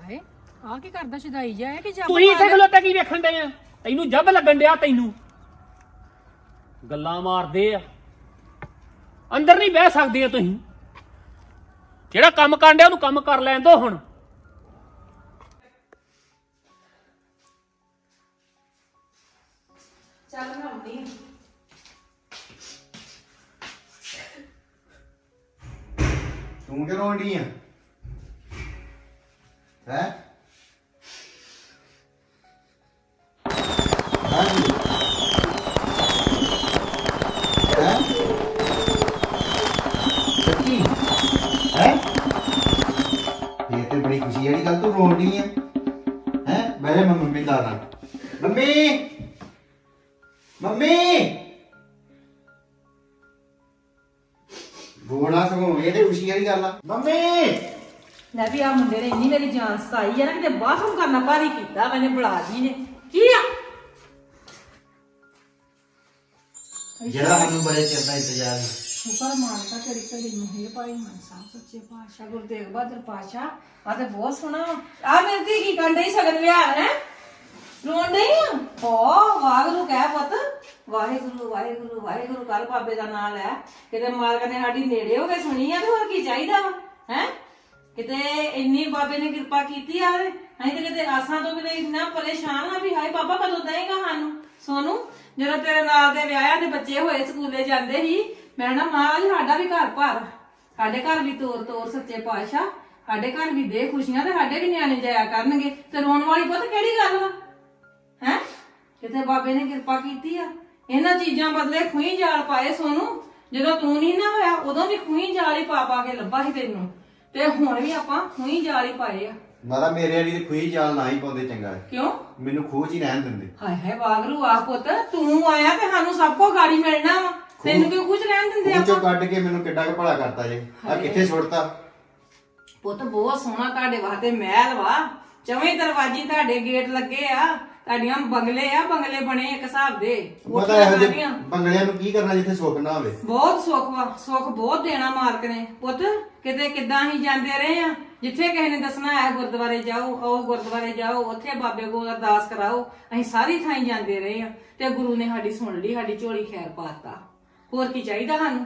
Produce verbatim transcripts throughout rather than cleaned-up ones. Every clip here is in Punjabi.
ਹਾਏ ਆ ਕੀ ਕਰਦਾ ਸ਼ਦਾਈ ਜਾਏ ਕਿ ਜੱਬ ਤੂੰ ਇੱਥੇ ਖਲੋਤਾ ਕੀ ਵੇਖਣ ਡਏ ਆ ਤੈਨੂੰ ਜੱਬ ਲੱਗਣ ਡਿਆ ਤੈਨੂੰ ਗੱਲਾਂ ਮਾਰਦੇ ਆ ਅੰਦਰ ਨਹੀਂ ਬਹਿ ਸਕਦੇ ਆ ਤੁਸੀਂ ਜਿਹੜਾ ਕੰਮ ਕਰਨ ਡਿਆ ਉਹਨੂੰ ਕੰਮ ਕਰ ਲੈਣ ਦੋ ਹੁਣ ਚੱਲ ਮੈਂ ਆਉਂਦੀ ਤੂੰ ਕਿਉਂ ਰੋਂਦੀ ਆ ਹੈ ਹਾਂਜੀ ਹੈ ਸੱਚੀ ਹੈ ਇਹ ਤੇ ਬੜੀ ਖੁਸ਼ੀ ਵਾਲੀ ਗੱਲ ਤੂੰ ਰੋਂਦੀ ਆ ਹੈ ਬਹਿ ਮੈਂ ਮੰਮੀ ਦਾ ਨਾ ਮੰਮੀ ਮੰਮੀ ਰੋਣਾ ਸਗੋਂ ਇਹ ਤੇ ਖੁਸ਼ੀ ਵਾਲੀ ਗੱਲ ਆ ਮੰਮੀ ਲੈ ਵੀ ਆ ਮੁੰਡੇ ਨੇ ਇੰਨੀ ਮੇਰੀ ਜਾਨ ਸਤਾਈ ਆ ਨਾ ਕਿਤੇ ਬਾਥਰੂਮ ਕਰਨਾ ਭਾਰੀ ਕੀਤਾ ਮੈਨੇ ਬੁਲਾ ਜੀ ਨੇ ਕੀ ਆ ਜਿਹੜਾ ਸਾਨੂੰ ਬੜੇ ਚਿਰ ਦਾ ਇੰਤਜ਼ਾਰ ਸੀ ਸ਼ੁਕਰ ਮਾਨਤਾ ਤੇਰੀ ਘੜੀ ਨੂੰ ਹੈ ਭਾਈ ਮਨ ਸਾਹਿਬ ਸੱਚੇ ਪਾਤਸ਼ਾਹ ਗੁਰੂ ਤੇਗ ਬਹਾਦਰ ਪਾਤਸ਼ਾਹ ਆ ਤੇ ਬਹੁਤ ਸੋਹਣਾ ਆ ਮੇਰੀ ਧੀ ਕੀ ਕਰਨ ਡਈ ਸਗਨ ਵਿਹਾਰ ਹੈ ਰੋਣ ਡਈ ਆ ਓ ਵਾਹਿਗੁਰੂ ਕਹਿ ਪੁੱਤ ਵਾਹਿਗੁਰੂ ਵਾਹਿਗੁਰੂ ਵਾਹਿਗੁਰੂ ਕਰ ਬਾਬੇ ਦਾ ਨਾਮ ਲੈ ਕਿਤੇ ਮਾਲਕ ਨੇ ਸਾਡੀ ਨੇੜੇ ਹੋ ਕੇ ਸੁਣੀ ਆ ਤੇ ਹੋਰ ਕੀ ਚਾਹੀਦਾ ਵਾ ਹੈ ਕਿਤੇ ਇੰਨੀ ਬਾਬੇ ਨੇ ਕਿਰਪਾ ਕੀਤੀ ਆ ਅਸੀਂ ਤੇ ਕਿਤੇ ਆਸਾਂ ਤੋਂ ਕਿਤੇ ਇੰਨਾ ਪਰੇਸ਼ਾਨ ਆ ਵੀ ਹਾਏ ਬਾਬਾ ਕਦੋਂ ਦੇਏਗਾ ਸਾਨੂੰ ਸੋਨੂੰ ਜਦੋਂ ਤੇਰੇ ਨਾਲ ਦੇ ਵਿਆਹਿਆ ਦੇ ਬੱਚੇ ਹੋਏ ਸਕੂਲੇ ਜਾਂਦੇ ਸੀ ਮੈਂ ਨਾ ਮਹਾਰਾਜ ਸਾਡਾ ਵੀ ਘਰ ਭਰ ਸਾਡੇ ਘਰ ਵੀ ਤੋਰ ਤੋਰ ਸੱਚੇ ਪਾਤਸ਼ਾਹ ਸਾਡੇ ਘਰ ਵੀ ਦੇ ਖੁਸ਼ੀਆਂ ਤੇ ਸਾਡੇ ਵੀ ਨਿਆਣੇ ਜਾਇਆ ਕਰਨਗੇ ਤੇ ਰੋਣ ਵਾਲੀ ਪੁੱਤ ਕਿਹੜੀ ਗੱਲ ਵਾ ਹੈ ਕਿਤੇ ਬਾਬੇ ਨੇ ਕਿਰਪਾ ਕੀਤੀ ਆ ਇਹਨਾਂ ਚੀਜ਼ਾਂ ਬਦਲੇ ਖੂਹੀ ਜਾਲ ਪਾਏ ਸੋਨੂੰ ਜਦੋਂ ਤੂੰ ਨਹੀਂ ਨਾ ਹੋਇਆ ਉਦੋਂ ਵੀ ਖੂਹੀ ਜਾਲ ਹੀ ਪਾ ਪਾ ਕੇ ਲੱਭਾ ਸੀ ਤੈਨੂੰ ਤੇ ਹੁਣ ਵੀ ਆਪਾਂ ਖੂਹੀ ਜਾਲ ਹੀ ਪਾਏ ਆ ਮਾਰਾ ਮੇਰੇ ਵਾਲੀ ਤੇ ਖੂਹੀ ਜਾਲ ਨਾ ਹੀ ਪਾਉਂਦੇ ਚੰਗਾ ਕਿਉਂ ਮੈਨੂੰ ਖੂਹ ਚ ਹੀ ਰਹਿਣ ਦਿੰਦੇ ਹਾਏ ਹਾਏ ਵਾਗਰੂ ਆ ਪੁੱਤ ਤੂੰ ਆਇਆ ਤੇ ਸਾਨੂੰ ਸਭ ਕੋ ਗਾੜੀ ਮਿਲਣਾ ਵਾ ਤੈਨੂੰ ਕਿਉਂ ਕੁਝ ਰਹਿਣ ਦਿੰਦੇ ਖੂਹ ਚੋਂ ਆਪਾਂ ਕੱਢ ਕੇ ਮੈਨੂੰ ਕਿੱਡਾ ਕੁ ਭਲਾ ਕਰਤਾ ਜੇ ਆ ਕਿੱਥੇ ਸੁੱਟਤਾ ਪੁੱਤ ਬਹੁਤ ਸੋਹਣਾ ਤੁਹਾਡੇ ਵਾਸਤੇ ਮਹਿਲ ਵਾ ਚਵੇਂ ਦਰਵਾਜ਼ੇ ਤੁਹਾਡੇ ਗੇਟ ਲੱਗੇ ਆ ਤੁਹਾਡੀਆਂ ਬੰਗਲੇ ਆ ਬੰਗਲੇ ਬਣੇ ਇੱਕ ਹਿਸਾਬ ਦੇ ਪਤਾ ਇਹੋ ਜਿਹੇ ਬੰਗਲਿਆਂ ਨੂੰ ਕੀ ਕਰਨਾ ਜਿੱਥੇ ਸੁੱਖ ਨਾ ਹੋਵੇ ਬਹੁਤ ਸੁੱਖ ਵਾ ਸੁੱਖ ਬਹੁਤ ਦੇਣਾ ਮਾਲਕ ਨੇ ਪੁੱਤ ਕਿਤੇ ਕਿੱਦਾਂ ਹੀ ਜਾਂਦੇ ਰਹੇ ਆ ਜਿੱਥੇ ਕਿਸੇ ਨੇ ਦੱਸਣਾ ਹੈ ਗੁਰਦੁਆਰੇ ਜਾਓ ਉਹ ਗੁਰਦੁਆਰੇ ਜਾਓ ਉੱਥੇ ਬਾਬੇ ਕੋਲ ਅਰਦਾਸ ਕਰਾਓ ਅਸੀਂ ਸਾਰੀ ਥਾਂ ਜਾਂਦੇ ਰਹੇ ਆ ਤੇ ਗੁਰੂ ਨੇ ਸਾਡੀ ਸੁਣ ਲਈ ਸਾਡੀ ਝੋਲੀ ਖੈਰ ਪਾਤਾ ਹੋਰ ਕੀ ਚਾਹੀਦਾ ਸਾਨੂੰ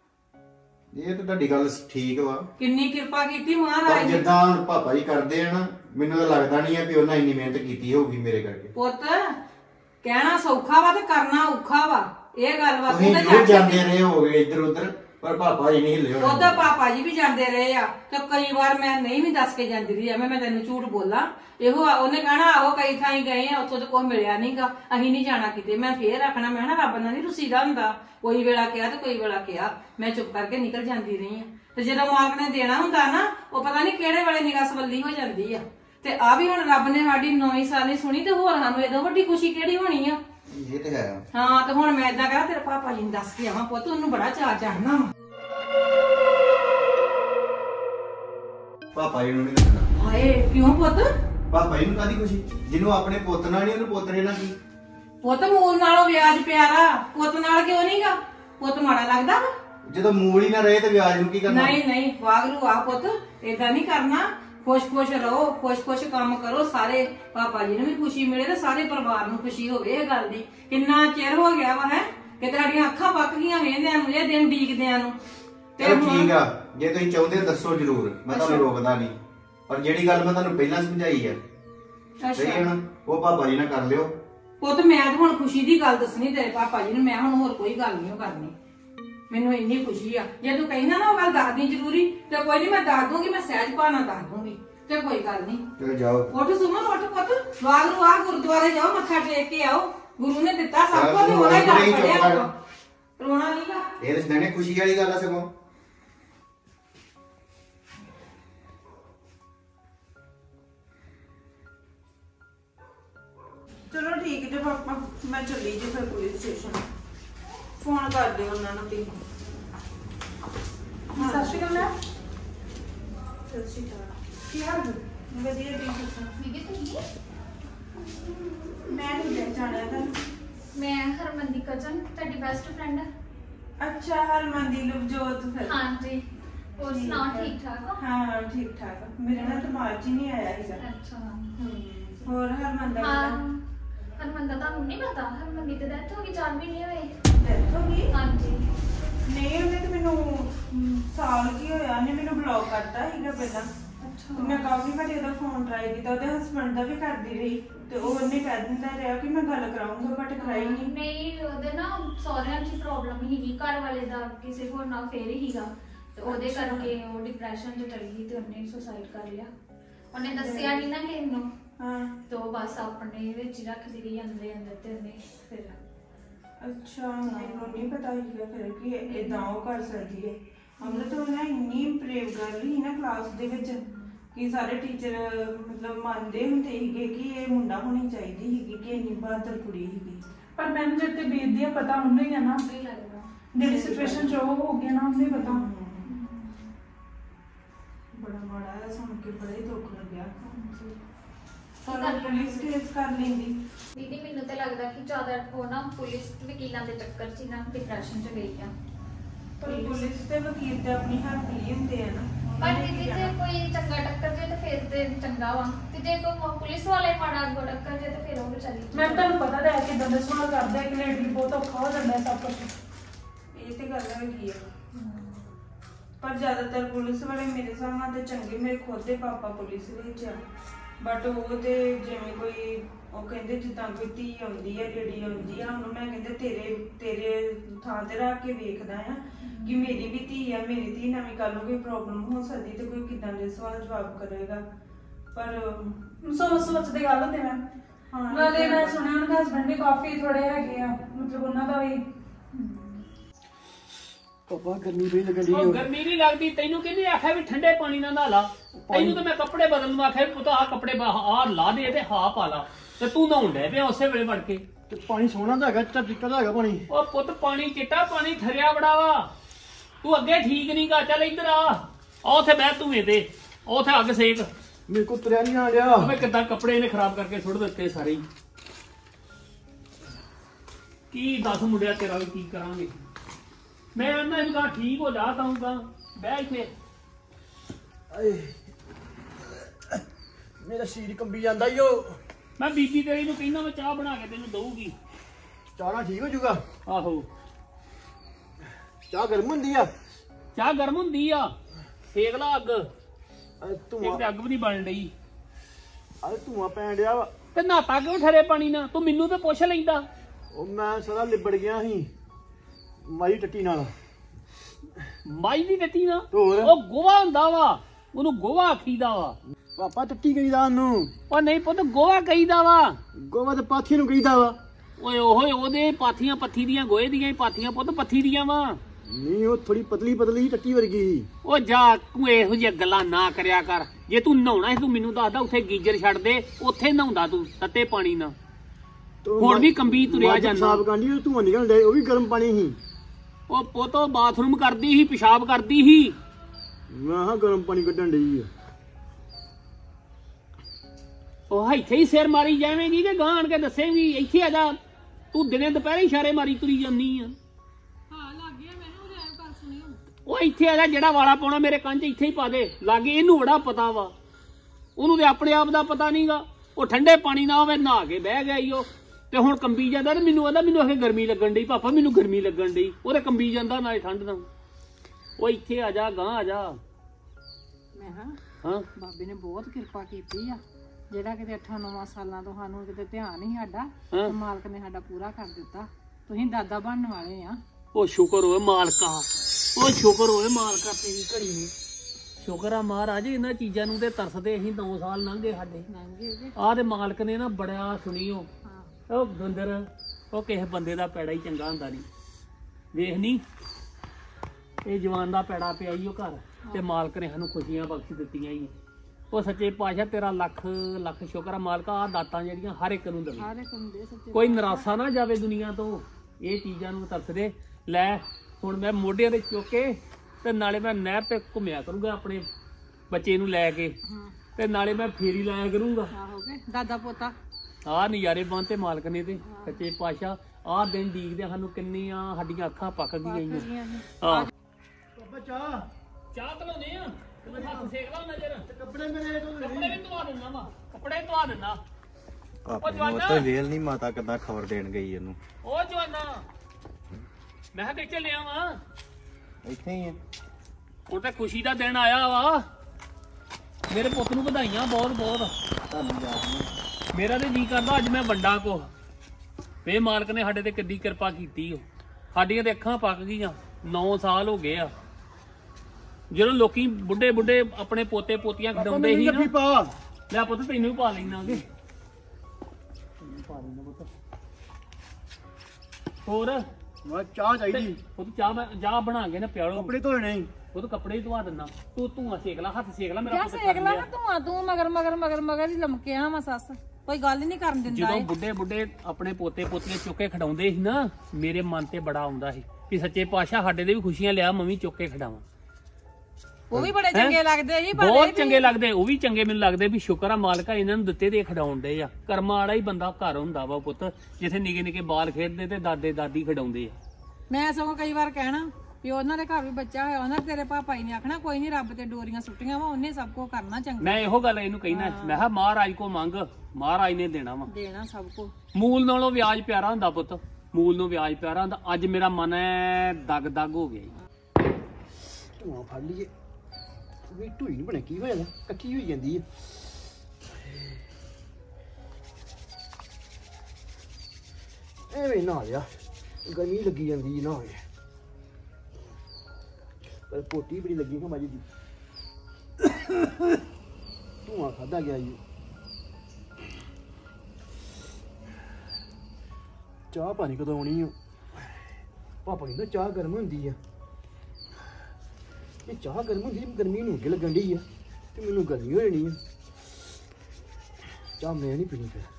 ਇਹ ਤਾਂ ਤੁਹਾਡੀ ਗੱਲ ਠੀਕ ਵਾ ਕਿੰਨੀ ਕਿਰਪਾ ਕੀਤੀ ਪਰ ਮਹਾਰਾਜ ਨੇ ਜਿੱਦਾਂ ਹੁਣ ਪਾਪਾ ਜੀ ਕਰਦੇ ਆ ਨਾ ਮੈਨੂੰ ਤਾਂ ਲੱਗਦਾ ਨਹੀਂ ਆ ਵੀ ਉਹਨਾਂ ਇੰਨੀ ਮਿਹਨਤ ਕੀਤੀ ਹੋਊਗੀ ਮੇਰੇ ਕਰਕੇ ਪੁੱਤ ਕਹਿਣਾ ਸੌਖਾ ਵਾ ਤੇ ਕਰਨਾ ਔਖਾ ਵਾ ਇਹ ਗੱਲ ਵਾ ਤੁਸੀਂ ਤੂੰ ਜ਼ਰੂਰ ਤਾਂ ਜਾਂਦੇ ਰਹੇ ਹੋਗੇ ਇੱਧਰ ਉੱਧਰ ਪਰ ਪਾਪਾ ਜੀ ਨਹੀਂ ਹਿੱਲੇ ਹੋਣੇ ਉਹਦਾ ਪਾਪਾ ਜੀ ਵੀ ਜਾਂਦੇ ਰਹੇ ਆ ਤੇ ਕਈ ਵਾਰ ਮੈਂ ਨਹੀਂ ਵੀ ਦੱਸ ਕੇ ਜਾਂਦੀ ਰਹੀ ਐਵੇਂ ਮੈਂ ਤੈਨੂੰ ਝੂਠ ਬੋਲਾਂ ਇਹੋ ਉਹਨੇ ਕਹਿਣਾ ਆਹੋ ਕਈ ਥਾਈਂ ਗਏ ਆ ਉੱਥੋਂ ਤੇ ਕੁਝ ਮਿਲਿਆ ਨਹੀਂਗਾ ਅਸੀਂ ਨਹੀਂ ਜਾਣਾ ਕਿਤੇ ਮੈਂ ਫੇਰ ਆਖਣਾ ਮੈਂ ਨਾ ਰੱਬ ਨਾਲ ਨਹੀਂ ਰੁਸੀਦਾ ਹੁੰਦਾ ਕੋਈ ਵੇਲਾ ਕਿਹਾ ਤੇ ਕੋਈ ਵੇਲਾ ਕਿਹਾ ਮੈਂ ਚੁੱਪ ਕਰਕੇ ਨਿਕਲ ਜਾਂਦੀ ਰਹੀ ਆ ਤੇ ਜਦੋਂ ਮਾਲਕ ਨੇ ਦੇਣਾ ਹੁੰਦਾ ਨਾ ਉਹ ਪਤਾ ਨਹੀਂ ਕਿਹੜੇ ਵੇਲੇ ਨਿਗਾਹ ਸਵੱਲੀ ਹੋ ਜਾਂਦੀ ਆ ਤੇ ਆ ਵੀ ਹੁਣ ਰੱਬ ਨੇ ਸਾਡੀ ਨੌਵੀਂ ਸਾਲੀ ਸੁਣੀ ਤੇ ਹੋਰ ਸਾਨੂੰ ਇਹਦੋਂ ਵੱਡੀ ਖੁਸ਼ੀ ਕਿਹੜੀ ਹੋਣੀ ਆ ਇਹ ਤੇ ਹੈ ਹਾਂ ਤੇ ਹੁਣ ਮੈਂ ਇਦਾਂ ਕਰਾਂ ਤੇਰੇ ਪਾਪਾ ਜੀ ਨੂੰ ਦੱਸ ਕੇ ਆਵਾਂ ਪੁੱਤ ਉਹਨੂੰ ਬੜਾ ਚਾਅ ਚੜਨਾ ਵਾ ਪਾਪਾ ਜੀ ਨੂੰ ਨਹੀਂ ਦੱਸਣਾ ਹਾਏ ਕਿਉਂ ਪੁੱਤ ਪਾਪਾ ਜੀ ਨੂੰ ਕਾਦੀ ਖੁਸ਼ੀ ਜਿਹਨੂੰ ਆਪਣੇ ਪੁੱਤ ਨਾਲ ਨਹੀਂ ਉਹਨੂੰ ਪੋਤਰੇ ਨਾਲ ਕੀ ਪੁੱਤ ਮੂਲ ਨਾਲੋਂ ਵਿਆਜ ਪਿਆਰਾ ਪੁੱਤ ਨਾਲ ਕਿਉਂ ਨਹੀਂਗਾ ਪੁੱਤ ਮਾੜਾ ਲੱਗਦਾ ਵਾ ਜਦੋਂ ਮੂਲ ਹੀ ਨਾ ਰਹੇ ਤੇ ਵਿਆਜ ਨੂੰ ਕੀ ਕਰਨਾ ਨਹੀਂ ਨਹੀਂ ਵਾਗਰੂ ਆ ਪੁੱਤ ਏਦਾਂ ਨਹੀਂ ਕਰਨਾ ਖੁਸ਼-ਖੁਸ਼ ਰਹੋ ਖੁਸ਼-ਖੁਸ਼ ਕੰਮ ਕਰੋ ਸਾਰੇ ਪਾਪਾ ਜੀ ਨੂੰ ਵੀ ਖੁਸ਼ੀ ਮਿਲੇ ਤੇ ਸਾਰੇ ਪਰਿਵਾਰ ਨੂੰ ਖੁਸ਼ੀ ਹੋਵੇ ਇਹ ਗੱਲ ਦੀ ਕਿੰਨਾ ਚਿਰ ਹੋ ਗਿਆ ਵਾ ਹੈ ਕਿ ਤੁਹਾਡੀਆਂ ਅੱਖਾਂ ਪੱਕ ਗਈਆਂ ਵੇਂਦਿਆਂ ਨੂੰ ਇਹ ਦਿਨ ਡੀਕਦਿਆਂ ਨੂੰ ਤੇ ਠੀਕ ਆ ਜੇ ਤੁਸੀਂ ਚਾਹੁੰਦੇ ਦੱਸੋ ਜਰੂਰ ਮੈਂ ਤੁਹਾਨੂੰ ਰੋਕਦਾ ਨਹੀਂ ਪਰ ਜਿਹੜੀ ਗੱਲ ਮੈਂ ਤੁਹਾਨੂੰ ਪਹਿਲਾਂ ਸਮਝਾਈ ਆ ਸਹੀ ਹੈ ਨਾ ਉਹ ਪਾਪਾ ਜੀ ਨਾਲ ਕਰ ਲਿਓ ਪੁੱਤ ਮੈਂ ਤਾਂ ਹੁਣ ਖੁਸ਼ੀ ਦੀ ਗੱਲ ਦੱਸਣੀ ਤੇਰੇ ਪਾਪਾ ਜੀ ਨੂੰ ਮੈਂ ਹੁਣ ਹੋਰ ਕੋਈ ਗੱਲ ਨਹੀਂ ਕਰਨੀ ਮੈਨੂੰ ਇੰਨੀ ਖੁਸ਼ੀ ਆ ਜੇ ਤੂੰ ਕਹਿੰਦਾ ਨਾ ਉਹ ਗੱਲ ਦੱਸਦੀ ਜ਼ਰੂਰੀ ਤੇ ਕੋਈ ਨਹੀਂ ਮੈਂ ਦੱਸ ਦੂੰਗੀ ਮੈਂ ਸਹਿਜ ਭਾਣਾ ਦੱਸ ਦੂੰਗੀ ਤੇ ਕੋਈ ਗੱਲ ਨਹੀਂ ਚਲੋ ਜਾਓ ਉੱਠ ਸੁਮਨ ਉੱਠ ਪੁੱਤ ਵਾਗਰੂ ਆ ਗੁਰਦੁਆਰੇ ਜਾਓ ਮੱਥਾ ਟੇਕ ਕੇ ਆਓ ਗੁਰੂ ਨੇ ਦਿੱਤਾ ਸਭ ਕੁਝ ਉਹਦਾ ਹੀ ਕਰ ਪੜਿਆ ਰੋਣਾ ਨਹੀਂਗਾ ਇਹ ਦੱਸਣਾ ਨੇ ਖੁਸ਼ੀ ਵਾਲੀ ਗੱਲ ਆ ਸਗੋਂ ਚਲੋ ਠੀਕ ਜੇ ਪਾਪਾ ਮੈਂ ਚੱਲੀ ਜੀ ਫਿਰ ਪੁਲਿਸ ਸਟੇਸ਼ਨ ਫੋਨ ਕਰ ਦਿਓ ਉਹਨਾਂ ਨੂੰ ਤੇ ਸਤਿ ਸ਼੍ਰੀ ਅਕਾਲ ਸਤਿ ਸ਼੍ਰੀ ਅਕਾਲ ਕੀ ਹਾਲ ਹੈ ਵਧੀਆ ਜੀ ਬੀਬੀ ਤੁਸੀਂ ਮੈਂ ਨਹੀਂ ਜਾਣਾ ਤਾਂ ਮੈਂ ਹਰਮਨ ਦੀ ਕਜ਼ਨ ਤੁਹਾਡੀ ਬੈਸਟ ਫਰੈਂਡ ਅੱਛਾ ਹਰਮਨ ਦੀ ਲਵਜੋਤ ਫਿਰ ਹਾਂਜੀ ਹੋਰ ਸੁਣਾ ਠੀਕ ਠਾਕ ਹੋ? ਹਾਂ ਠੀਕ ਠਾਕ। ਮੇਰੇ ਨਾਲ ਦਿਮਾਗ 'ਚ ਹੀ ਨਹੀਂ ਆਇਆ ਸੀਗਾ। ਅੱਛਾ ਹੋਰ ਹਰਮਨ ਦਾ ਹਾਂ ਕਿੱਦਾਂ? ਹਰਮਨ ਦਾ ਤੁਹਾਨੂੰ ਨਹੀਂ ਪਤਾ? ਹਰਮਨ ਦੀ ਤਾਂ ਡੈਥ ਹੋ ਗਈ ਚਾਰ ਮਹੀਨੇ ਹੋਏ। ਡੈਥ ਹੋ ਗਈ? ਹਾਂਜੀ। ਨਹੀਂ ਉਹਨੇ ਤੇ ਮੈਨੂੰ ਹਮ, ਸਾਲ ਕੀ ਹੋਇਆ, ਉਹਨੇ ਮੈਨੂੰ ਬਲੌਕ ਕਰਤਾ ਸੀਗਾ ਪਹਿਲਾਂ। ਅੱਛਾ ਮੈਂ ਕਾਫੀ ਵਾਰੀ ਉਹਦਾ ਫੋਨ ਟਰਾਈ ਕੀਤਾ, ਉਹਦੇ ਹਸਬੰਡ ਦਾ ਵੀ ਕਰਦੀ ਰਹੀ ਤੇ ਉਹ ਉਹਨੇ ਕਹਿ ਦਿੰਦਾ ਰਿਹਾ ਕਿ ਮੈਂ ਗੱਲ ਕਰਾਉਂਗਾ ਬਟ ਕਰਾਈ ਨਹੀਂ। ਨਹੀਂ ਉਹਦੇ ਨਾ ਸਹੁਰਿਆਂ 'ਚ ਪ੍ਰੋਬਲਮ ਹੀਗੀ, ਘਰ ਵਾਲੇ ਦਾ ਕਿਸੇ ਹੋਰ ਨਾਲ ਫੇਰ ਹੀਗਾ ਤੇ ਉਹਦੇ ਕਰਕੇ ਉਹ ਡਿਪਰੈਸ਼ਨ 'ਚ ਚਲੀ ਗਈ ਤੇ ਉਹਨੇ ਸੁਸਾਈਡ ਕਰ ਲਿਆ। ਉਹਨੇ ਦੱਸਿਆ ਨਹੀਂ ਨਾ ਕਿਸੇ ਨੂੰ ਹਾਂ ਤੇ ਉਹ ਬਸ ਆਪਣੇ ਵਿੱਚ ਹੀ ਰੱਖਦੀ ਰਹੀ ਅੰਦਰੇ ਅੰਦਰ ਤੇ ਉਹਨੇ ਫਿਰ ਅੱਛਾ, ਮੈਨੂੰ ਨਹੀਂ ਪਤਾ ਸੀਗਾ ਫਿਰ ਕਿ ਏਦਾਂ ਉਹ ਕਰ ਸਕਦੀ ਹੈ। ਅਮਨ ਤਾਂ ਉਹਨੇ ਇੰਨੀ ਇੰਪਰੂਵ ਕਰ ਲਈ ਨਾ ਕਲਾਸ ਦੇ ਵਿੱਚ ਕਿ ਸਾਰੇ ਟੀਚਰ ਮਤਲਬ ਮੰਨਦੇ ਹੁੰਦੇ ਸੀਗੇ ਕਿ ਇਹ ਮੁੰਡਾ ਹੋਣੀ ਚਾਹੀਦੀ ਸੀਗੀ, ਕਿ ਇੰਨੀ ਬਹਾਦਰ ਕੁੜੀ ਸੀਗੀ। ਪਰ ਮੈਨੂੰ ਜਿੱਤੇ ਬੀਤਦੀ ਆ ਪਤਾ ਉਹਨੂੰ ਹੀ ਆ ਨਾ, ਨਹੀਂ ਲੱਗਦਾ ਜਿਹੜੀ ਸਿਚੁਏਸ਼ਨ ਚ ਉਹ ਹੋ ਗਿਆ ਨਾ ਉਹਨੂੰ ਹੀ ਪਤਾ। ਬੜਾ ਮਾੜਾ ਹੈ, ਸੁਣ ਕੇ ਬੜਾ ਹੀ ਦੁੱਖ ਲੱਗਿਆ। ਹਾਂਜੀ। ਪਰ ਪੁਲਿਸ ਕੇਸ ਕਰ ਲੈਂਦੀ। ਦੀਦੀ ਮੈਨੂੰ ਤਾਂ ਲੱਗਦਾ ਕਿ ਜ਼ਿਆਦਾ ਉਹ ਨਾ ਪੁਲਿਸ ਵਕੀਲਾਂ ਦੇ ਚੱਕਰ 'ਚ ਹੀ ਨਾ ਡਿਪਰੈਸ਼ਨ 'ਚ ਗਈ ਆ। ਪਰ ਪੁਲਿਸ ਤੇ ਵਕੀਲ ਤੇ ਆਪਣੀ ਹੱਥ ਹੀ ਹੁੰਦੇ ਆ ਨਾ। ਪਰ ਦੀਦੀ ਜੇ ਕੋਈ ਚੰਗਾ ਟੱਕਰ ਜੇ ਤਾਂ ਫਿਰ ਤੇ ਚੰਗਾ ਵਾ ਤੇ ਜੇ ਕੋਈ ਪੁਲਿਸ ਵਾਲੇ ਮਾੜਾ ਅੱਗੋਂ ਟੱਕਰ ਜੇ ਤਾਂ ਫਿਰ ਉਹ ਵਿਚਾਰੀ ਮੈਂ ਤੁਹਾਨੂੰ ਪਤਾ ਤਾਂ ਹੈ ਕਿ ਕਿੱਦਾਂ ਦੇ ਸਵਾਲ ਕਰਦਾ ਹੈ ਕਿ ਲੇਡੀ ਲਈ ਬਹੁਤ ਔਖਾ ਹੋ ਜਾਂਦਾ ਹੈ ਸਭ ਕੁਝ। ਇਹ ਤੇ ਗੱਲ ਹੈਗੀ ਆ। ਪਰ ਜ਼ਿਆਦਾਤਰ ਪੁਲਿਸ ਵਾਲੇ ਮੇਰੇ ਹਿਸਾਬ ਨਾਲ ਤੇ ਚੰਗੇ, ਮੇਰੇ ਖੁਦ ਦੇ ਪਾਪਾ ਪੁਲਿਸ ਵਿੱਚ ਆ ਬਟ ਉਹ ਤੇ ਜਿਵੇਂ ਕੋਈ ਉਹ ਕਹਿੰਦੇ ਜਿੱਦਾਂ ਕੋਈ ਧੀ ਆਉਂਦੀ ਹੈ ਜਿਹੜੀ ਆਉਂਦੀ ਆ ਉਹਨੂੰ ਮੈਂ ਕਹਿੰਦੇ ਤੇਰੇ ਤੇਰੇ ਥਾਂ ਤੇ ਰੱਖ ਕੇ ਵੇਖਦਾ ਆ ਕਿ ਮੇਰੀ ਵੀ ਧੀ ਆ, ਮੇਰੀ ਧੀ ਨਾਲ ਵੀ ਕੱਲ ਨੂੰ ਕੋਈ ਪ੍ਰੋਬਲਮ ਹੋ ਸਕਦੀ ਤੇ ਕੋਈ ਕਿੱਦਾਂ ਦੇ ਸਵਾਲ ਜਵਾਬ ਕਰੇਗਾ। ਪਰ ਸੋਚ ਸੋਚ ਦੀ ਗੱਲ ਹੁੰਦੀ ਮੈਂ ਹਾਂ ਨਾਲੇ ਮੈਂ ਸੁਣਿਆ ਉਹਨਾਂ ਦੇ ਹਸਬੰਡ ਵੀ ਕਾਫੀ ਥੋੜੇ ਹੈਗੇ ਆ, ਮਤਲਬ ਉਹਨਾਂ ਦਾ ਵੀ ਪਾਪਾ ਗਰਮੀ ਬੜੀ ਲੱਗਣ ਉਹ ਗਰਮੀ ਨਹੀਂ ਲੱਗਦੀ ਤੈਨੂੰ, ਕਿਹਨੇ ਆਖਿਆ ਵੀ ਠੰਡੇ ਪਾਣੀ ਨਾਲ ਨਹਾ ਲਾ? ਤੈਨੂੰ ਤਾਂ ਮੈਂ ਕੱਪੜੇ ਬਦਲਣ ਨੂੰ ਆਖਿਆ ਪੁੱਤ ਆਹ ਕੱਪੜੇ ਆ ਲਾ ਦੇ ਤੇ ਹਾਂ ਪਾ ਲਾ, ਤੇ ਤੂੰ ਨਹਾਉਣ ਡੈ ਪਿਆ ਉਸੇ ਵੇਲੇ ਵੜ ਕੇ। ਤੇ ਪਾਣੀ ਸੋਹਣਾ ਤਾਂ ਹੈਗਾ, ਚਿੱਟਾ ਚਿੱਟਾ ਤਾਂ ਹੈਗਾ ਪਾਣੀ। ਉਹ ਪੁੱਤ ਪਾਣੀ ਚਿੱਟਾ, ਪਾਣੀ ਠਰਿਆ ਬੜਾ ਵਾ। ਤੂੰ ਅੱਗੇ ਠੀਕ ਨਹੀਂ ਗਾ, ਚੱਲ ਇੱਧਰ ਆ ਆ ਉੱਥੇ ਬਹਿ ਧੂਏ ਤੇ, ਉੱਥੇ ਅੱਗ ਸੇਕ। ਮੇਰੇ ਕੋਲ ਤੁਰਿਆ ਨਹੀਂ ਆ ਰਿਹਾ। ਓਏ ਕਿੱਦਾਂ ਕੱਪੜੇ ਇਹਨੇ ਖਰਾਬ ਕਰਕੇ ਸੁੱਟ ਦਿੱਤੇ ਸਾਰੇ ਹੀ। ਕੀ ਦੱਸ ਮੁੰਡਿਆ ਤੇਰਾ ਵੀ ਕੀ ਕਰਾਂਗੇ? ਮੈਂ ਉਹਨਾਂ ਨੂੰ ਕਹਾ ਠੀਕ ਹੋ ਜਾ ਤਾਂਗਾ ਬਹਿ ਇੱਥੇ। ਆਏ ਮੇਰਾ ਸਰੀਰ ਕੰਬੀ ਜਾਂਦਾ ਈ ਓ। ਮੈਂ ਬੀਬੀ ਤੇਰੀ ਨੂੰ ਕਹਿੰਦਾ ਮੈਂ ਚਾਹ ਬਣਾ ਕੇ ਤੈਨੂੰ ਦਊਗੀ। ਚਾਹ ਨਾਲ ਠੀਕ ਹੋ ਜਾਊਗਾ? ਆਹੋ ਚਾਹ ਗਰਮ ਹੁੰਦੀ ਆ? ਚਾਹ ਗਰਮ ਹੁੰਦੀ ਆ, ਸੇਕ ਲਾ ਅੱਗ। ਅਰੇ ਇੱਕ ਧੂਆਂ ਤੇ ਅੱਗ ਵੀ ਨਹੀਂ ਬਣ ਡਈ ਅਰੇ ਧੂਆਂ ਪੈਣ ਡਿਆ ਵਾ। ਤੇ ਨਹਾਤਾ ਕਿਉਂ ਠਰੇ ਪਾਣੀ ਨਾਲ? ਤੂੰ ਮੈਨੂੰ ਤੇ ਪੁੱਛ ਲੈਂਦਾ। ਉਹ ਮੈਂ ਸਾਰਾ ਲਿਬੜ ਗਿਆ ਸੀ ਮਾਈ ਟੱਟੀ ਨਾਲ। ਮਾਈ ਦੀ ਟੱਟੀ ਨਾ, ਹੋਰ? ਉਹ ਗੋਵਾ ਹੁੰਦਾ ਵਾ, ਉਹਨੂੰ ਗੋਵਾ ਆਖੀਦਾ ਵਾ। ਪਾਪਾ ਟੱਟੀ ਕਹੀਦਾ ਉਹਨੂੰ। ਉਹ ਨਹੀਂ ਪੁੱਤ ਗੋਵਾ ਕਹੀਦਾ ਵਾ। ਗੋਵਾ ਤੇ ਪਾਥੀ ਨੂੰ ਕਹੀਦਾ ਵਾ। ਓਏ ਓਏ ਉਹਦੇ ਪਾਥੀਆਂ ਪੱਥੀ ਦੀਆਂ, ਗੋਹੇ ਦੀਆਂ ਹੀ ਪਾਥੀਆਂ ਪੁੱਤ ਪੱਥੀ ਦੀਆਂ ਵਾ। ਨਹੀਂ ਉਹ ਥੋੜੀ ਪਤਲੀ ਪਤਲੀ ਟੱਟੀ ਵਰਗੀ ਸੀ। ਉਹ ਜਾ ਤੂੰ ਇਹੋ ਜਿਹੀਆਂ ਗੱਲਾਂ ਨਾ ਕਰਿਆ ਕਰ। ਜੇ ਤੂੰ ਨਹਾਉਣਾ ਸੀ ਤੂੰ ਮੈਨੂੰ ਦੱਸਦਾ, ਉੱਥੇ ਗੀਜ਼ਰ ਛੱਡ ਦੇ, ਉੱਥੇ ਨਹਾਉਂਦਾ ਤੂੰ ਤੱਤੇ ਪਾਣੀ ਨਾਲ। ਹੁਣ ਵੀ ਕੰਬੀ ਤੁਰਿਆ ਜਾਂਦਾ। ਸਾਬ ਕਾਂਡੀ ਉਹ ਧੂਆਂ ਨਿਕਲਣ ਡੇ, ਉਹ ਵੀ ਗਰਮ ਪਾਣੀ ਸੀ। ਉਹ ਪੁੱਤ ਉਹ ਬਾਥਰੂਮ ਕਰਦੀ ਸੀ, ਪਿਸ਼ਾਬ ਕਰਦੀ ਸੀ। ਮੈਂ ਹਾਂ ਗਰਮ ਪਾਣੀ ਕੱਢਣ ਡਈ ਆ। ਉਹ ਇੱਥੇ ਹੀ ਸਿਰ ਮਾਰੀ ਜਾਵੇਂਗੀ ਕਿ ਗਾਂ ਆਣ ਕੇ ਦੱਸੇਂਗੀ? ਇੱਥੇ ਆ ਜਾ, ਤੂੰ ਦਿਨੇ ਦੁਪਹਿਰੇ ਇਸ਼ਾਰੇ ਮਾਰੀ ਤੁਰੀ ਜਾਂਦੀ ਆ। ਹਾਂ ਲੱਗ ਗਿਆ ਮੈਂ ਉਹ ਲੈ ਗੱਲ ਸੁਣਿਓ। ਉਹ ਇੱਥੇ ਆ ਜਾ, ਜਿਹੜਾ ਵਾਲਾ ਪਾਉਣਾ ਮੇਰੇ ਕੰਨ 'ਚ ਇੱਥੇ ਹੀ ਪਾ ਦੇ ਲਾਗੇ। ਇਹਨੂੰ ਬੜਾ ਪਤਾ ਵਾ, ਉਹਨੂੰ ਤੇ ਆਪਣੇ ਆਪ ਦਾ ਪਤਾ ਨਹੀਂਗਾ। ਉਹ ਠੰਡੇ ਪਾਣੀ ਨਾਲ ਹੋਵੇ ਨਹਾ ਕੇ ਬਹਿ ਗਿਆ ਈ ਉਹ, ਤੇ ਹੁਣ ਕੰਬੀ ਜਾਂਦਾ ਤੇ ਮੈਨੂੰ ਆਦਾ ਮੈਨੂੰ ਆਖੇ ਗਰਮੀ ਲੱਗਣ ਡਈ। ਪਾਪਾ ਮੈਨੂੰ ਗਰਮੀ ਲੱਗਣ ਡਈ, ਉਹਦੇ ਕੰਬੀ ਜਾਂਦਾ ਨਾਲੇ ਠੰਡ ਨਾਲ। ਉਹ ਇੱਥੇ ਆ ਜਾ, ਗਾਂ ਆ ਜਾ। ਮੈਂ ਹਾਂ ਹਾਂ ਬਾਬੇ ਨੇ ਬਹੁਤ ਕਿਰਪਾ ਕੀਤੀ ਆ, ਜਿਹੜਾ ਕਿਤੇ ਅੱਠਾਂ ਨੌਵਾਂ ਸਾਲਾਂ ਤੋਂ ਸਾਨੂੰ ਕਿਤੇ ਧਿਆਨ ਨਹੀਂ ਸਾਡਾ, ਹਾਂ। ਮਾਲਕ ਨੇ ਸਾਡਾ ਪੂਰਾ ਕਰ ਦਿੱਤਾ। ਤੁਸੀਂ ਦਾਦਾ ਬਣਨ ਵਾਲੇ ਆ। ਉਹ ਸ਼ੁਕਰ ਹੋਏ ਮਾਲਕਾ, ਉਹ ਸ਼ੁਕਰ ਹੋਏ ਮਾਲਕਾ ਤੇਰੀ ਘੜੀ ਨੂੰ। ਸ਼ੁਕਰ ਆ ਮਹਾਰਾਜ, ਇਹਨਾਂ ਚੀਜ਼ਾਂ ਨੂੰ ਤੇ ਤਰਸਦੇ ਅਸੀਂ ਨੌ ਸਾਲ ਲੰਘੇ ਸਾਡੇ। ਆਹ ਤੇ ਮਾਲਕ ਨੇ ਨਾ ਬੜਿਆ ਸੁਣੀਓ। ਉਹ ਦੰਦਰ ਉਹ ਕਿਸੇ ਬੰਦੇ ਦਾ ਪੈੜਾ ਹੀ ਚੰਗਾ ਹੁੰਦਾ ਨਹੀਂ। ਵੇਖ ਨੀ ਇਹ ਜਵਾਨ ਦਾ ਪੈੜਾ ਪਿਆ ਈ ਉਹ ਘਰ, ਤੇ ਮਾਲਕ ਨੇ ਸਾਨੂੰ ਖੁਸ਼ੀਆਂ ਬਖਸ਼ ਦਿੱਤੀਆਂ ਹੀ। ਉਹ ਸੱਚੇ ਪਾਤਸ਼ਾਹ ਤੇਰਾ ਲੱਖ ਲੱਖ ਸ਼ੁਕਰ ਆ ਮਾਲਕਾ। ਆਹ ਦਾਤਾਂ ਜਿਹੜੀਆਂ ਹਰ ਇੱਕ ਨੂੰ ਦੇਵੇ, ਸਾਰੇ ਕੰਦੇ ਸੱਚੇ ਕੋਈ ਨਿਰਾਸ਼ਾ ਨਾ ਜਾਵੇ ਦੁਨੀਆ ਤੋਂ। ਇਹ ਚੀਜ਼ਾਂ ਨੂੰ ਤਰਸਦੇ। ਲੈ ਹੁਣ ਮੈਂ ਮੋਢਿਆਂ ਤੇ ਚੁੱਕ ਕੇ ਤੇ ਨਾਲੇ ਮੈਂ ਨਹਿਰ ਤੇ ਘੁੰਮਿਆ ਕਰੂੰਗਾ ਆਪਣੇ ਬੱਚੇ ਨੂੰ ਲੈ ਕੇ, ਤੇ ਨਾਲੇ ਮੈਂ ਫੇਰੀ ਲਾਇਆ ਕਰੂੰਗਾ। ਆਹੋਗੇ ਦਾਦਾ ਪੋਤਾ। ਆਹ ਨਜ਼ਾਰੇ ਬੰਨ੍ਹਤੇ ਮਾਲਕ ਨੇ ਤੇ ਸੱਚੇ ਪਾਤਸ਼ਾਹ। ਆਹ ਦਿਨ ਡੀਕਦੇ ਸਾਨੂੰ, ਕਿੰਨੀਆਂ ਸਾਡੀਆਂ ਅੱਖਾਂ ਪੱਕ ਗਈਆਂ। ਆਹ ਪਾਪਾ ਚਾਹ ਚਾਹ ਤਲਾਉਨੇ ਆ ਤੂੰ ਹੱਥ ਸੇਕ ਲਾ ਨਜ਼ਰ ਕੱਪੜੇ ਮੇਰੇ ਤੋਂ ਕੱਪੜੇ ਵੀ ਧਵਾ ਦਿੰਦਾ ਵਾ ਕੱਪੜੇ ਧਵਾ ਦਿੰਦਾ ਉਹ ਉਹ ਤਾਂ ਵੇਲ ਨਹੀਂ ਮਾਤਾ ਕਿੱਦਾਂ ਖਬਰ ਦੇਣ ਗਈ ਇਹਨੂੰ ਉਹ ਜਵਾਨਾ ਮੈਂ ਕਿਹਾ ਕਿੱਥੇ ਲਿਆ ਵਾ ਇੱਥੇ ਹੀ ਆ ਉਹ ਤੇ ਖੁਸ਼ੀ ਦਾ ਦਿਨ ਆਇਆ ਵਾ ਮੇਰੇ ਪੁੱਤ ਨੂੰ ਵਧਾਈਆਂ ਬਹੁਤ ਬਹੁਤ ਤੁਹਾਨੂੰ ਯਾਦ ਨਹੀਂ ਮੇਰਾ ਤੇ ਜੀ ਕਰਦਾ ਅੱਜ ਮੈਂ ਵੰਡਾ ਕੋ ਵੇ ਮਾਲਕ ਨੇ ਸਾਡੇ ਤੇ ਕਿੱਡੀ ਕਿਰਪਾ ਕੀਤੀ ਓ ਸਾਡੀਆਂ ਤੇ ਅੱਖਾਂ ਪੱਕ ਗਈਆਂ ਨੌ ਸਾਲ ਹੋ ਗਏ ਆ ਜਦੋਂ ਲੋਕੀ ਬੁੱਢੇ ਬੁੱਢੇ ਆਪਣੇ ਪੋਤੇ ਪੋਤੀਆਂ ਖਿਡਾਉਂਦੇ ਸੀ ਨਾ ਪਾ ਲੈ ਪੁੱਤ ਤੈਨੂੰ ਵੀ ਪਾ ਲੈਣਾਗੇ ਹੋਰ ਮੈਂ ਚਾਹ ਚਾਹੀਦੀ ਉਹ ਚਾਹ ਮੈਂ ਚਾਹ ਬਣਾ ਕੇ ਨਾ ਪਿਆਲੋ ਕੱਪੜੇ ਧੋਣੇ ਉਹ ਤਾਂ ਕੱਪੜੇ ਹੀ ਧਵਾ ਦਿੰਦਾ ਤੂੰ ਧੂਆਂ ਸੇਕ ਲਾ ਹੱਥ ਸੇਕ ਲਾ ਮੇਰਾ ਜਾ ਪੁੱਤ ਸੇਕ ਲਾ ਤੂੰ ਤੂੰ ਮਗਰ ਮਗਰ ਮਗਰ ਮਗਰ ਹੀ ਲਮਕਿਆ ਵਾ ਸੱਸ ਕੋਈ ਗੱਲ ਹੀ ਨਹੀਂ ਕਰਨ ਦਿੰਦਾ ਜਦੋਂ ਬੁੱਢੇ ਬੁੱਢੇ ਆਪਣੇ ਪੋਤੇ ਪੋਤੀਆਂ ਚੁੱਕ ਕੇ ਖਿਡਾਉਂਦੇ ਸੀ ਨਾ ਮੇਰੇ ਮਨ ਤੇ ਬੜਾ ਆਉਂਦਾ ਸੀ ਕਿ ਸੱਚੇ ਪਾਤਸ਼ਾਹ ਸਾਡੇ ਦੇ ਵੀ ਖੁਸ਼ੀਆਂ ਲਿਆ ਮੈਂ ਵੀ ਚੁੱਕ ਕੇ ਖਿਡਾਵਾਂ ਉਹ ਵੀ ਬੜੇ ਚੰਗੇ ਲੱਗਦੇ ਸੀ ਬਹੁਤ ਚੰਗੇ ਲੱਗਦੇ ਉਹ ਵੀ ਚੰਗੇ ਮੈਨੂੰ ਲੱਗਦੇ ਵੀ ਸ਼ੁਕਰ ਆ ਮਾਲਕਾ ਇਹਨਾਂ ਨੂੰ ਦਿੱਤੇ ਤੇ ਖਿਡਾਉਣ ਦੇ ਆ ਕਰਮਾਂ ਵਾਲਾ ਹੀ ਬੰਦਾ ਘਰ ਹੁੰਦਾ ਵਾ ਪੁੱਤ ਜਿੱਥੇ ਨਿੱਕੇ ਨਿੱਕੇ ਬਾਲ ਖੇਡਦੇ ਤੇ ਦਾਦੇ ਦਾਦੀ ਖਿਡਾਉਂਦੇ ਆ ਮੈਂ ਸਗੋਂ ਕਈ ਵਾਰ ਕਹਿਣਾ ਵੀ ਉਹਨਾਂ ਦੇ ਘਰ ਵੀ ਬੱਚਾ ਹੋਇਆ ਉਹਨਾਂ ਤੇਰੇ ਪਾਪਾ ਜੀ ਨੇ ਆਖਣਾ ਕੋਈ ਨਹੀਂ ਰੱਬ ਤੇ ਡੋਰੀਆਂ ਸੁੱਟੀਆਂ ਵਾ ਉਹਨੇ ਸਭ ਕੁਝ ਕਰਨਾ ਚੰਗਾ ਮੈਂ ਇਹੋ ਗੱਲ ਇਹਨੂੰ ਕਹਿਣਾ ਮੈਂ ਕਿਹਾ ਮਹਾਰਾਜ ਕੋ ਮੰਗ ਮਹਾਰਾਜ ਨੇ ਦੇਣਾ ਵਾ ਦੇਣਾ ਸਭ ਕੁਝ ਮੂਲ ਨਾਲੋਂ ਵਿਆਜ ਪਿਆਰਾ ਹੁੰਦਾ ਪੁੱਤ ਮੂਲ ਨੂੰ ਵਿਆਜ ਪਿਆਰਾ ਹੁੰਦਾ ਅੱਜ ਮੇਰਾ ਮਨ ਐ ਦਗ ਦਗ ਹੋ ਗਿਆ ਜੀ ਧੂਆਂ ਫੜ ਲਈਏ ਵੀ ਢੂਈ ਨਹੀਂ ਬਣੇ ਕੀ ਹੋਇਆ ਕੱਚੀ ਹੋਈ ਜਾਂਦੀ ਹੈ ਐਵੇਂ ਨਾ ਲਿਆ ਗਰਮੀ ਲੱਗੀ ਜਾਂਦੀ ਨਾ ਹੋਏ ਪਰ ਪੋਟੀ ਬੜੀ ਲੱਗੀ ਨਾ ਮਾਜੀ ਦੀ ਧੂਆਂ ਖਾਦਾ ਗਿਆ ਜੀ ਚਾਹ ਪਾਣੀ ਕਦੋਂ ਆਉਣੀ ਆ ਪਾਪਾ ਕਹਿੰਦਾ ਚਾਹ ਗਰਮ ਹੁੰਦੀ ਆ ਇਹ ਚਾਹ ਗਰਮ ਹੁੰਦੀ ਗਰਮੀ ਨੂੰ ਅੱਗੇ ਲੱਗਣ ਡਈ ਆ ਤੇ ਮੈਨੂੰ ਗਰਮੀ ਹੋ ਜਾਣੀ ਆ ਚਾਹ ਮੈਂ ਨਹੀਂ ਪੀਣੀ ਫਿਰ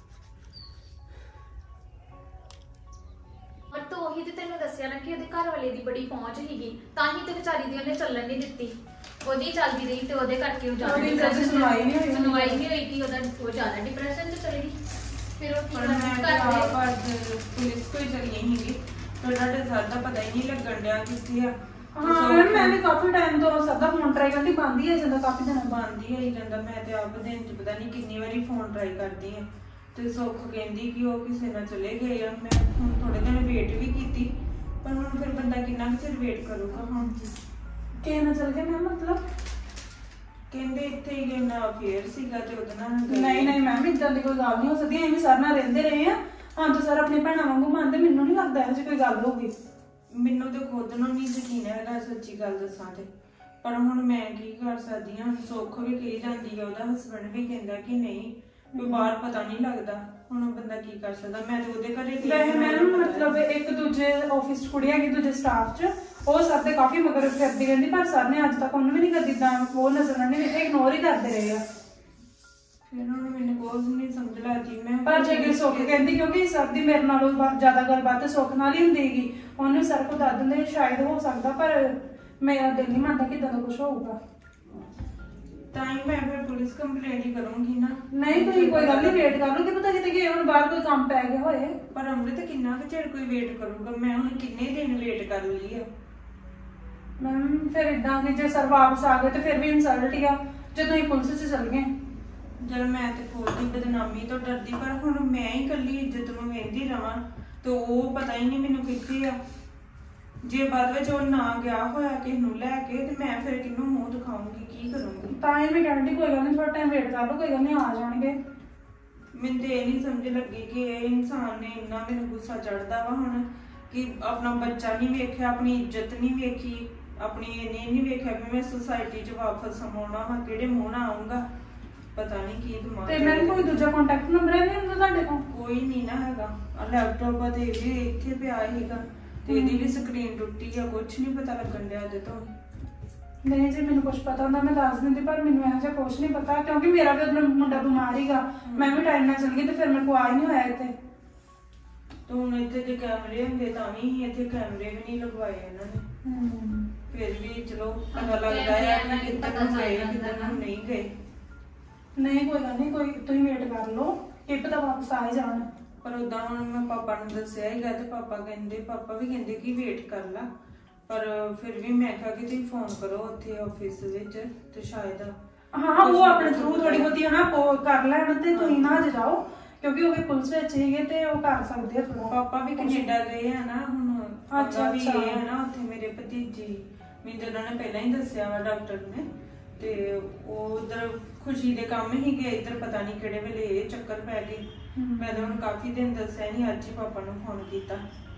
ਪਰ ਤੂੰ ਉਹੀ ਤੇ ਤੈਨੂੰ ਦੱਸਿਆ ਨਾ ਕਿ ਉਹਦੇ ਘਰ ਵਾਲੇ ਦੀ ਬੜੀ ਪਹੁੰਚ ਸੀਗੀ ਤਾਂ ਹੀ ਤੇ ਵਿਚਾਰੀ ਦੀ ਉਹਨੇ ਚੱਲਣ ਨਹੀਂ ਦਿੱਤੀ ਉਹਦੀ ਚੱਲਦੀ ਰਹੀ ਤੇ ਉਹਦੇ ਕਰਕੇ ਉਹ ਜ਼ਿਆਦਾ ਉਹਦੀ ਤਾਂ ਸੁਣਵਾਈ ਨਹੀਂ ਹੋਈ। ਸੁਣਵਾਈ ਨਹੀਂ ਹੋਈ ਕਿ ਉਹਦਾ ਉਹ ਜ਼ਿਆਦਾ ਡਿਪਰੈਸ਼ਨ 'ਚ ਚਲੀ ਗਈ ਫਿਰ ਉਹ ਪਰ ਮੈਂ ਤਾਂ ਅੱਜ ਪੁਲਿਸ ਕੋਈ ਚਲੀ ਸੀਗੀ ਤੇ ਤੁਹਾਡੇ ਸਰ ਦਾ ਪਤਾ ਹੀ ਨਹੀਂ ਲੱਗਣ ਡਿਆ ਕਿੱਥੇ ਆ ਹਾਂ ਮੈਮ ਮੈਂ ਵੀ ਕਾਫੀ ਟਾਈਮ ਤੋਂ ਸਭ ਦਾ ਫੋਨ ਟਰਾਈ ਕਰਦੀ ਬੰਦ ਹੀ ਹੈ ਜਾਂਦਾ ਕਾਫੀ ਦਿਨਾਂ ਬਾਅਦ ਬੰਦ ਹੀ ਆਈ ਜਾਂਦਾ ਮੈਂ ਤੇ ਆਪ ਦਿਨ ਚ ਪਤਾ ਨਹੀਂ ਕਿੰਨੀ ਵਾਰੀ ਫੋਨ ਟਰਾਈ ਕਰਦੀ ਆ ਤੇ ਸੁੱਖ ਕਹਿੰਦੀ ਕਿ ਉਹ ਕਿਸੇ ਨਾਲ ਚਲੇ ਗਏ ਆ ਮੈਂ ਹੁਣ ਥੋੜੇ ਦਿਨ ਵੇਟ ਵੀ ਕੀਤੀ ਪਰ ਹੁਣ ਫਿਰ ਬੰਦਾ ਕਿੰਨਾ ਕੁ ਚਿਰ ਵੇਟ ਕਰੂਗਾ ਹੁਣ ਕਿਹਨਾਂ ਨਾਲ ਚੱਲ ਗਏ ਮੈਮ ਮਤਲਬ ਕਹਿੰਦੇ ਇੱਥੇ ਹੀ ਨਾ ਅਫੇਅਰ ਸੀਗਾ ਤੇ ਉਹਦੇ ਨਾਲ ਗਏ। ਨਹੀਂ ਨਹੀਂ ਮੈਮ ਇਦਾਂ ਦੀ ਕੋਈ ਗੱਲ ਨਹੀਂ ਹੋ ਸਕਦੀ ਐਵੇਂ ਸਰ ਨਾਲ ਰਹਿੰਦੇ ਰਹੇ ਆ ਹਾਂ ਤਾਂ ਸਰ ਆਪਣੀ ਭੈਣਾਂ ਵਾਂਗੂ ਮੰਨਦੇ ਮੈਨੂੰ ਨਹੀਂ ਲੱਗਦਾ ਇਹੋ ਜਿਹੀ ਕੋਈ ਗੱਲ ਹੋਊਗੀ ਮੈਨੂੰ ਤੇ ਖੁਦ ਨੂੰ ਨਹੀਂ ਯਕੀਨ ਹੈਗਾ ਸੱਚੀ ਗੱਲ ਦੱਸਾਂ ਤੇ ਪਰ ਹੁਣ ਮੈਂ ਕੀ ਕਰ ਸਕਦੀ ਹਾਂ ਸੁੱਖ ਵੀ ਕਹੀ ਜਾਂਦੀ ਆ ਉਹਦਾ ਹਸਬੰਡ ਵੀ ਕਹਿੰਦਾ ਕਿ ਨਹੀਂ ਕੋਈ ਬਾਹਰ ਪਤਾ ਨਹੀਂ ਲੱਗਦਾ ਹੁਣ ਬੰਦਾ ਕੀ ਕਰ ਸਕਦਾ ਮੈਂ ਤੇ ਉਹਦੇ ਘਰੇ ਗਈ ਵੈਸੇ ਮੈਮ ਮਤਲਬ ਇੱਕ ਦੂਜੇ ਆਫਿਸ 'ਚ ਕੁੜੀ ਹੈਗੀ ਦੂਜੇ ਸਟਾਫ 'ਚ ਉਹ ਸਰ ਦੇ ਕਾਫੀ ਮਗਰ ਫਿਰਦੀ ਰਹਿੰਦੀ ਪਰ ਸਰ ਨੇ ਅੱਜ ਤੱਕ ਉਹਨੂੰ ਵੀ ਨਹੀਂ ਕਦੀ ਇਦਾਂ ਉਹ ਨਜ਼ਰ ਨਾਲ ਨਹੀਂ ਵੇਖਿਆ ਇਗਨੋਰ ਹੀ ਕਰਦੇ ਰਹੇ ਆ ਫਿਰ ਹੁਣ ਮੈਨੂੰ ਕੁਝ ਨਹੀਂ ਸਮਝ ਲੱਗਦੀ ਮੈਂ ਪਰ ਜੇ ਕਿ ਸੁੱਖ ਕਹਿੰਦੀ ਕਿਉਂਕਿ ਸਰ ਦੀ ਮੇਰੇ ਨਾਲੋਂ ਬਹੁਤ ਜ਼ਿਆਦਾ ਗੱਲਬਾਤ ਸੁੱਖ ਨਾਲ ਹੀ ਹੁੰਦੀ ਹੈਗੀ ਉਹਨੂੰ ਸਰ ਕੋ ਦੱਸ ਦਿੰਦੇ ਸ਼ਾਇਦ ਹੋ ਸਕਦਾ ਪਰ ਮੇਰਾ ਦਿਲ ਨਹੀਂ ਮੰਨਦਾ ਕਿ ਇਦਾਂ ਦਾ ਕੁਝ ਹੋਊਗਾ ਤਾਂ ਹੀ ਮੈਂ ਫਿਰ ਪੁਲਿਸ ਕੰਪਲੇਂਟ ਹੀ ਕਰੂੰਗੀ ਨਾ ਨਹੀਂ ਤੁਸੀਂ ਕੋਈ ਗੱਲ ਨਹੀਂ ਵੇਟ ਕਰ ਲਓ ਕਿ ਪਤਾ ਕਿਤੇ ਗਏ ਹੁਣ ਬਾਹਰ ਕੋਈ ਕੰਮ ਪੈ ਗਿਆ ਹੋਏ ਪਰ ਅੰਮ੍ਰਿਤ ਕਿੰਨਾ ਕੁ ਚਿਰ ਕੋਈ ਵੇਟ ਕਰੂਗਾ ਮੈਂ ਹੁਣ ਕਿੰਨੇ ਦਿਨ ਵੇਟ ਕਰ ਲਈ ਆ ਮੈਮ ਫਿਰ ਇਦਾਂ ਕਿ ਜੇ ਸਰ ਵਾਪਸ ਆ ਗਏ ਤੇ ਫਿਰ ਵੀ ਇਨਸਲਟ ਹੀ ਆ ਜੇ ਤੁਸੀਂ ਪੁਲਿਸ 'ਚ ਚਲ ਗਏ ਜਦ ਮੈਂ ਤੇ ਖੁਦ ਦੀ ਬਦਨਾਮੀ ਤੋਂ ਡਰਦੀ ਪਰ ਹੁਣ ਮੈਂ ਹੀ ਇਕੱਲੀ ਇੱਜ਼ਤ ਨੂੰ ਵੇਂਦੀ ਰਵਾਂ ਤੇ ਉਹ ਪਤਾ ਹੀ ਨਹੀਂ ਮੈਨੂੰ ਕਿੱਥੇ ਆ ਜੇ ਬਾਅਦ ਵਿੱਚ ਉਹ ਨਾ ਗਿਆ ਹੋਇਆ ਕਿਸੇ ਨੂੰ ਲੈ ਕੇ ਤੇ ਮੈਂ ਫਿਰ ਕਿਹਨੂੰ ਮੂੰਹ ਦਿਖਾਉਂਗੀ ਕੀ ਕਰੂੰਗੀ ਤਾਂ ਹੀ ਮੈਂ ਕਹਿੰਦੀ ਕੋਈ ਗੱਲ ਨਹੀਂ ਥੋੜਾ ਟਾਈਮ ਵੇਟ ਕਰ ਲਓ ਕੋਈ ਗੱਲ ਨਹੀਂ ਆ ਜਾਣਗੇ ਮੈਨੂੰ ਤੇ ਇਹ ਨਹੀਂ ਸਮਝ ਲੱਗੀ ਕਿ ਇਹ ਇਨਸਾਨ ਨੇ ਇੰਨਾ ਮੈਨੂੰ ਗੁੱਸਾ ਚੜਦਾ ਵਾ ਹੁਣ ਕਿ ਆਪਣਾ ਬੱਚਾ ਨਹੀਂ ਵੇਖਿਆ ਆਪਣੀ ਇੱਜ਼ਤ ਨਹੀਂ ਵੇਖੀ ਆਪਣੀ ਇਹਨੇ ਨਹੀਂ ਵੇਖਿਆ ਕਿ ਮੈਂ ਸੁਸਾਇਟੀ 'ਚ ਵਾਪਸ ਆਉਣਾ ਵਾ ਕਿਹੜੇ ਮੂੰਹ ਨਾਲ ਆਉਂਗਾ ਪਤਾ ਨਹੀਂ ਕੀ ਦਿਮਾਗ ਤੇ ਮੈਨੂੰ ਕੋਈ ਦੂਜਾ ਕੰਟੈਕਟ ਨੰਬਰ ਹੈ ਨਹੀਂ ਹੁੰਦਾ ਤੁਹਾਡੇ ਕੋਲ ਕੋਈ ਨਹੀਂ ਨਾ ਹੈਗਾ ਆ ਲੈਪਟਾਪ ਆ ਤੇ ਇਹ ਵੀ ਇੱਥੇ ਪਿਆ ਹੈਗਾ ਤੇ ਇਹਦੀ ਵੀ ਸਕਰੀਨ ਟੁੱਟੀ ਆ ਕੁਝ ਨਹੀਂ ਪਤਾ ਲੱਗਣ ਡਿਆ ਉਹਦੇ ਤੋਂ ਨਹੀਂ ਜੇ ਮੈਨੂੰ ਕੁਝ ਪਤਾ ਹੁੰਦਾ ਮੈਂ ਦੱਸ ਦਿੰਦੀ ਪਰ ਮੈਨੂੰ ਇਹੋ ਜਿਹਾ ਕੁਝ ਨਹੀਂ ਪਤਾ ਕਿਉਂਕਿ ਮੇਰਾ ਵੀ ਉਦੋਂ ਮੁੰਡਾ ਬਿਮਾਰ ਹੀਗਾ ਮੈਂ ਵੀ ਟਾਈਮ ਨਾਲ ਚਲ ਗਈ ਤੇ ਫਿਰ ਮੇਰੇ ਕੋਲ ਆ ਹੀ ਨਹੀਂ ਹੋਇਆ ਇੱਥੇ ਤੇ ਹੁਣ ਇੱਥੇ ਜੇ ਕੈਮਰੇ ਹੁੰਦੇ ਤਾਂ ਵੀ ਇੱਥੇ ਕੈਮਰੇ ਵੀ ਨਹੀਂ ਲਗਵਾਏ ਇਹਨਾਂ ਨੇ ਫਿਰ ਵੀ ਚਲੋ ਪਤਾ ਲੱਗਦਾ ਹੈ ਕਿ ਕਿੱਧਰ ਨੂੰ ਗਏ ਕਿੱਧਰ ਨੂੰ ਨਹੀਂ ਗਏ ਨਹੀਂ ਕੋਈ ਗੱਲ ਨਹੀਂ ਕੋਈ ਤੁਸੀਂ ਵੇਟ ਕਰ ਲਓ ਕੀ ਪਤਾ ਵਾਪਸ ਆ ਹੀ ਜਾਣ ਪਰ ਉਦਾਂ ਹੁਣ ਮੈਂ ਪਾਪਾ ਨੂੰ ਦੱਸਿਆ ਹੀਗਾ ਤੇ ਪਾਪਾ ਕਹਿੰਦੇ ਪਾਪਾ ਵੀ ਕਹਿੰਦੇ ਕਿ ਵੇਟ ਕਰ ਲਾ ਪਰ ਫਿਰ ਵੀ ਮੈਂ ਕਿਹਾ ਕਿ ਤੁਸੀਂ ਫੋਨ ਕਰੋ ਉੱਥੇ ਆਫਿਸ ਵਿੱਚ ਤੇ ਸ਼ਾਇਦ ਹਾਂ ਉਹ ਆਪਣੇ ਥਰੂ ਥੋੜੀ ਬਹੁਤੀ ਹਨਾ ਉਹ ਕਰ ਲੈਣ ਤੇ ਤੁਸੀਂ ਨਾ ਅੱਜ ਜਾਓ ਕਿਉਂਕਿ ਉਹ ਵੀ ਪੁਲਿਸ ਵਿੱਚ ਹੈਗੇ ਤੇ ਉਹ ਕਰ ਸਕਦੇ ਆ ਥੋੜਾ। ਪਾਪਾ ਵੀ ਕੈਨੇਡਾ ਗਏ ਆ ਨਾ ਹੁਣ। ਅੱਛਾ ਵੀ ਅੱਛਾ ਗਏ ਆ ਨਾ ਉੱਥੇ ਮੇਰੇ ਭਤੀਜੀ ਮੈਨੂੰ ਉਹਨਾਂ ਨੇ ਪਹਿਲਾਂ ਹੀ ਦੱਸਿਆ ਵਾ ਡਾਕਟਰ ਨੇ ਤੇ ਉਹ ਉਧਰ ਖੁਸ਼ੀ ਦੇ ਕੰਮ ਹੀ ਗਏ ਇੱਧਰ ਪਤਾ ਨਹੀਂ ਕਿਹੜੇ ਵੇਲੇ ਇਹ ਚੱਕਰ ਪੈ ਗਏ। ਮੈਂ ਤਾਂ ਹੁਣ ਕਾਫੀ ਦਿਨ ਦੱਸਿਆ ਨਹੀਂ ਅੱਜ ਹੀ ਪਾਪਾ ਨੂੰ ਫੋਨ ਕੀਤਾ।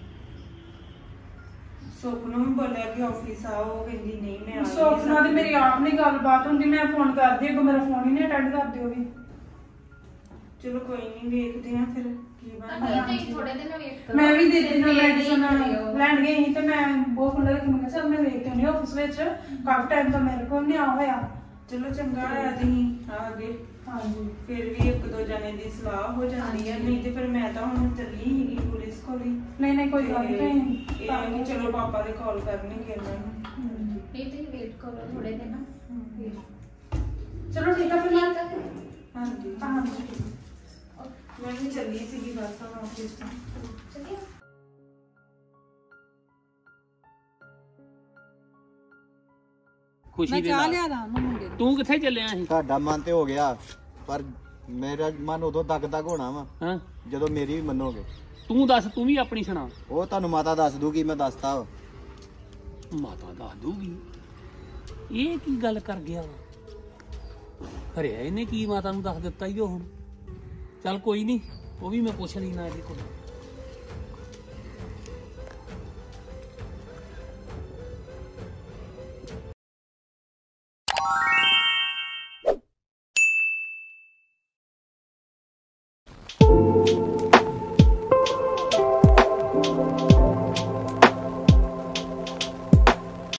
ਸੁਖ ਨੂੰ ਵੀ ਬੋਲਿਆ ਕਿ ਆਫਿਸ ਆਓ ਉਹ ਕਹਿੰਦੀ ਨਹੀਂ ਮੈਂ ਆ ਸੁਖ ਨਾਲ ਤੇ ਮੇਰੀ ਆਪ ਨਹੀਂ ਗੱਲਬਾਤ ਹੁੰਦੀ ਮੈਂ ਫੋਨ ਕਰਦੀ ਅੱਗੋਂ ਮੇਰਾ ਫੋਨ ਹੀ ਨਹੀਂ ਅਟੈਂਡ ਕਰਦੇ ਉਹ ਵੀ। ਚਲੋ ਕੋਈ ਨਹੀਂ ਵੇਖਦੇ ਆ ਫਿਰ ਕੀ ਬਣਦਾ। ਨਹੀਂ ਤੇ ਥੋੜੇ ਦਿਨ ਵੇਟ ਕਰੋ। ਮੈਂ ਵੀ ਦੀਦੀ ਨਾਲ ਮੈਡੀਸਨ ਲੈਣ ਗਈ ਸੀ ਤੇ ਮੈਂ ਬਹੁਤ ਖੁੱਲ੍ਹਾ ਰੱਖੀ ਮੈਂ ਕਿਹਾ ਚੱਲ ਮੈਂ ਵੇਖ ਕੇ ਆਉਂਦੀ ਆਫਿਸ ਵਿੱਚ ਕਾਫੀ ਟਾਈਮ ਤੋਂ ਮੇਰੇ ਕੋਲ ਨਹੀਂ ਆ ਹੋਇਆ। ਚਲੋ ਚੰਗਾ ਹੋਇਆ ਤੁਸੀਂ ਆ ਗਏ। ਹਾਂਜੀ ਫਿਰ ਵੀ ਇੱਕ ਦੋ ਜਣੇ ਦੀ ਸਲਾਹ ਹੋ ਜਾਂਦੀ ਹੈ ਨਹੀਂ ਤੇ ਫਿਰ ਮੈਂ ਤਾਂ ਹੁਣ ਚੱਲੀ ਸੀਗੀ ਪੁਲਿਸ ਕੋਲ ਹੀ। ਨਹੀਂ ਨਹੀਂ ਕੋਈ ਗੱਲ ਤੇ ਨਹੀਂ ਇਹ ਆ ਕਿ ਚਲੋ ਪਾਪਾ ਦੇ ਕਾਲ ਕਰਨਗੇ ਇਹਨਾਂ ਨੂੰ। ਨਹੀਂ ਤੇ ਵੇਟ ਕਰੋ ਥੋੜੇ ਦਿਨ ਫਿਰ। ਚਲੋ ਠੀਕ ਆ ਫਿਰ ਮੈਂ ਹਾਂਜੀ ਹਾਂਜੀ ਮੈਂ ਵੀ ਚੱਲੀ ਸੀਗੀ ਬਸ ਹੁਣ ਆਫਿਸ ਤੋਂ। ਚਲਿਏ ਖੁਸ਼ੀ ਦੇ ਨਾਲ ਤੂੰ ਕਿੱਥੇ ਚੱਲਿਆ ਸੀ? ਤੁਹਾਡਾ ਮਨ ਤੇ ਹੋ ਗਿਆ ਪਰ ਮੇਰਾ ਮਨ ਉਦੋਂ ਤੱਕ ਤੱਕ ਹੋਣਾ ਵਾ ਹਾਂ ਜਦੋਂ ਮੇਰੀ ਵੀ ਮੰਨੋਗੇ। ਤੂੰ ਦੱਸ, ਤੂੰ ਵੀ ਆਪਣੀ ਸੁਣਾ। ਉਹ ਤੁਹਾਨੂੰ ਮਾਤਾ ਦੱਸ ਦੂਗੀ ਮੈਂ ਦੱਸਤਾ ਵਾ। ਮਾਤਾ ਦੱਸ ਦੂਗੀ? ਇਹ ਕੀ ਗੱਲ ਕਰ ਗਿਆ ਵਾ? ਹਰਿਆ ਇਹਨੇ ਕੀ ਮਾਤਾ ਨੂੰ ਦੱਸ ਦਿੱਤਾ ਈ ਉਹ ਹੁਣ। ਚੱਲ ਕੋਈ ਨਹੀਂ, ਉਹ ਵੀ ਮੈਂ ਪੁੱਛ ਲੈਣਾ ਇਹਦੇ ਕੋਲ।